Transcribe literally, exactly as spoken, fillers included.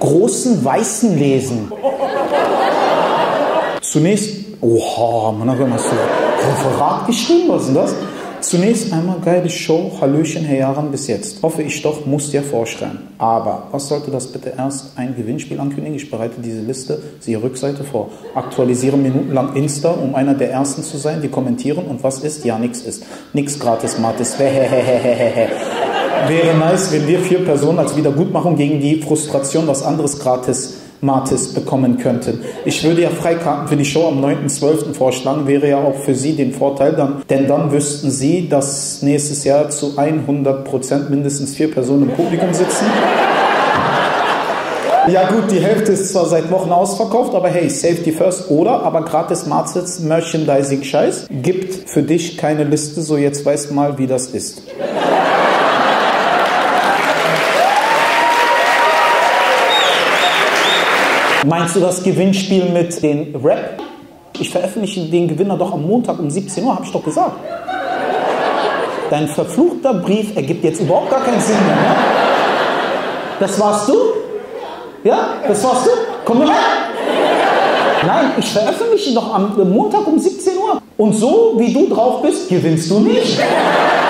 großen Weißen lesen. Zunächst, oha, man hat immer so Referat geschrieben, was ist denn das? Zunächst einmal geile Show, Hallöchen, Herr Jaran bis jetzt. Hoffe ich doch, muss dir vorschreiben. Aber was sollte das bitte erst ein Gewinnspiel ankündigen? Ich bereite diese Liste, siehe Rückseite vor. Aktualisiere minutenlang Insta, um einer der Ersten zu sein, die kommentieren. Und was ist? Ja, nix ist. Nix gratis, Matis. Wäre nice, wenn wir vier Personen als Wiedergutmachung gegen die Frustration was anderes gratis Matis bekommen könnten. Ich würde ja Freikarten für die Show am neunten zwölften vorschlagen, wäre ja auch für Sie den Vorteil, dann, denn dann wüssten Sie, dass nächstes Jahr zu hundert Prozent mindestens vier Personen im Publikum sitzen. Ja gut, die Hälfte ist zwar seit Wochen ausverkauft, aber hey, Safety First oder, aber gratis Matis Merchandising-Scheiß gibt für dich keine Liste, so jetzt weißt mal, wie das ist. Meinst du das Gewinnspiel mit den Rap? Ich veröffentliche den Gewinner doch am Montag um siebzehn Uhr, habe ich doch gesagt. Dein verfluchter Brief ergibt jetzt überhaupt gar keinen Sinn mehr, ne? Das warst du? Ja? Das warst du? Komm mal her! Nein, ich veröffentliche doch am Montag um siebzehn Uhr. Und so, wie du drauf bist, gewinnst du nicht.